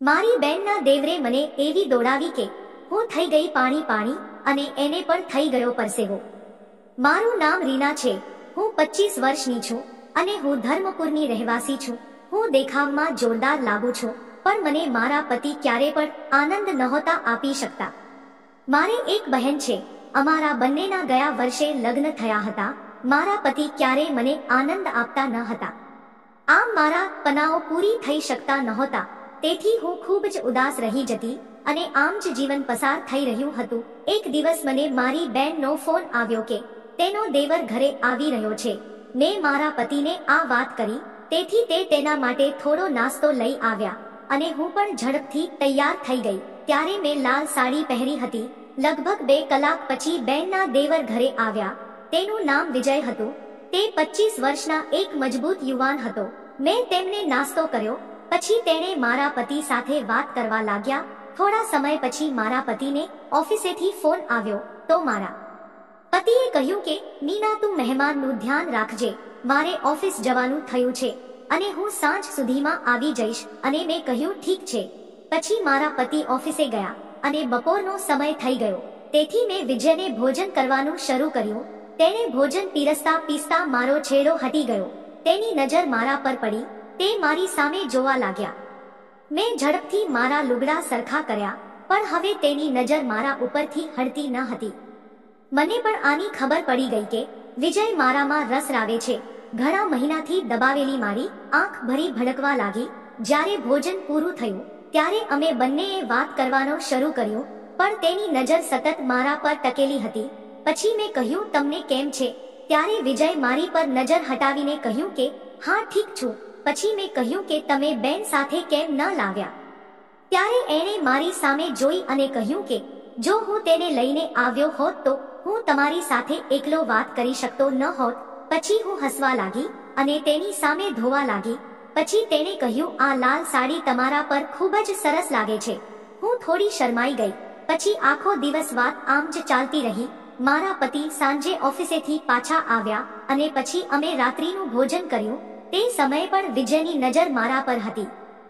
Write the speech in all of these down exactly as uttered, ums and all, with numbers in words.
મારી બેનના દેવરે મને એવી દોડાવી કે હું થઈ ગઈ પાણી પાણી અને એને પણ થઈ ગયો પરસેવો. મારું નામ રીના છે. હું પચીસ વર્ષની છું અને હું ધર્મપુરની રહેવાસી છું. હું દેખાવમાં જોરદાર લાગુ છું, પણ મને મારા પતિ ક્યારે પણ આનંદ નહોતા આપી શકતા. મારે એક બહેન છે. અમારા બંનેના ગયા વર્ષે લગ્ન થયા હતા. મારા પતિ ક્યારે મને આનંદ આપતા ન હતા. આમ મારા પનાઓ પૂરી થઈ શકતા નહોતા. તેથી હું ખૂબ જ ઉદાસ રહી જતી અને આમ જ જીવન પસાર થઈ રહ્યું હતું. એક દિવસ મને મારી બેનનો ફોન આવ્યો કે તેનો દેવર ઘરે આવી રહ્યો છે. મેં મારા પતિને આ વાત કરી, તેથી તે તેના માટે થોડો નાસ્તો લઈ આવ્યા અને હું પણ ઝડપથી તૈયાર થઈ ગઈ. ત્યારે મેં લાલ સાડી પહેરી હતી. લગભગ બે કલાક પછી બેનના દેવર ઘરે આવ્યા. તેનું નામ વિજય હતું. તે પચીસ વર્ષના એક મજબૂત યુવાન હતો. મેં તેમને નાસ્તો કર્યો. પછી તેણે મારા પતિ સાથે વાત કરવા લાગ્યા. થોડા સમય પછી મારા પતિને ઓફિસેથી ફોન આવ્યો તો મારા પતિએ કહ્યું કે નીના, તું મહેમાનનું ધ્યાન રાખજે. મારે ઓફિસ જવાનું થયું છે અને હું સાંજ સુધીમાં આવી જઈશ. અને મેં કહ્યું ઠીક છે. પછી મારા પતિ ઓફિસે ગયા અને બપોરનો સમય થઈ ગયો. તેથી મેં વિજયને ભોજન કરવાનું શરૂ કર્યું. તેણે ભોજન પીરસતા પીસતા મારો છેડો હટી ગયો. તેની નજર મારા પર પડી. તે મારી સામે જોવા લાગ્યા. મેં ઝડપથી મારા લુગડા સરખા કર્યા, પણ હવે તેની નજર મારા ઉપરથી હટતી ન હતી. મને પણ આની ખબર પડી ગઈ કે વિજય મારામાં રસ રાવે છે. ઘણા મહિનાથી દબાવેલી મારી આંખ ભરી ભડકવા લાગી. જ્યારે ભોજન પૂરું થયું ત્યારે અમે બંનેએ વાત કરવાનો શરૂ કર્યું, પણ તેની નજર સતત મારા પર ટકેલી હતી. પછી મેં કહ્યું, તમને કેમ છે? ત્યારે વિજય મારી પર નજર હટાવીને કહ્યું કે હા, ઠીક છું. પછી મેં કહ્યું કે તમે બેન સાથે કેમ ન લાવ્યા? ત્યારે એણે મારી સામે જોઈ અને કહ્યું કે જો હું તેને લઈને આવ્યો હોત તો હું તમારી સાથે એકલો વાત કરી શકતો ન હોત. પછી હું હસવા લાગી અને તેની સામે ધોવા લાગી. પછી તેણે કહ્યું, આ લાલ સાડી તમારા પર ખૂબ જ સરસ લાગે છે. હું થોડી શરમાઈ ગઈ. પછી આખો દિવસ વાત આમ જ ચાલતી રહી. મારા પતિ સાંજે ઓફિસેથી પાછા આવ્યા અને પછી અમે રાત્રિનું ભોજન કર્યું. તે સમયે પણ વિજયની નજર મારા પર હતી.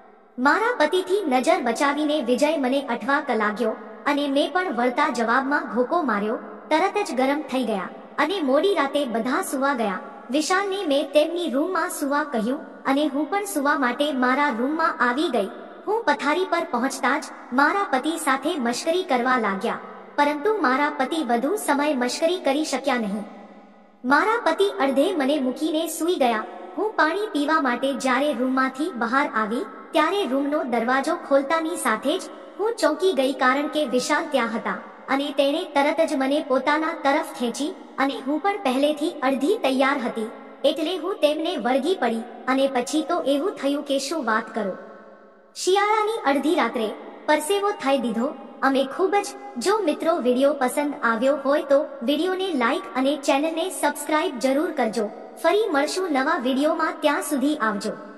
મારા પતિથી નજર બચાવીને વિજય મને અઠવા લાગ્યો અને મેં પણ વળતા જવાબમાં ઘોકો માર્યો. તરત જ ગરમ થઈ ગયા અને મોડી રાતે બધા સુવા ગયા. વિશાલને મેં તેમની રૂમમાં સુવા કહ્યું અને હું પણ સુવા માટે મારા રૂમમાં આવી ગઈ. હું પથારી પર પહોંચતા જ મારા પતિ સાથે મશ્કરી કરવા લાગ્યા, પરંતુ મારા પતિ વધુ સમય મશ્કરી કરી શક્યા નહીં. મારા પતિ અડધે મને મૂકીને સૂઈ ગયા. હું પાણી પીવા માટે જ્યારે રૂમમાંથી બહાર આવી ત્યારે રૂમનો દરવાજો ખોલતાની સાથે જ હું ચોંકી ગઈ, કારણ કે વિશાલ ત્યાં હતા અને તેણે તરત જ મને પોતાના તરફ ખેંચી અને હું પણ પહેલેથી અડધી તૈયાર હતી એટલે હું તેમને વળગી પડી. અને પછી તો એવું થયું કે શું વાત કરો. શિયાળાની અડધી રાત્રે પરસેવો થઈ દીધો અમે ખૂબ જ. જો મિત્રો વિડીયો પસંદ આવ્યો હોય તો વિડીયોને લાઈક અને ચેનલને સબસ્ક્રાઇબ જરૂર કરજો. ફરી મળશું નવા વિડીયોમાં. ત્યાં સુધી આવજો.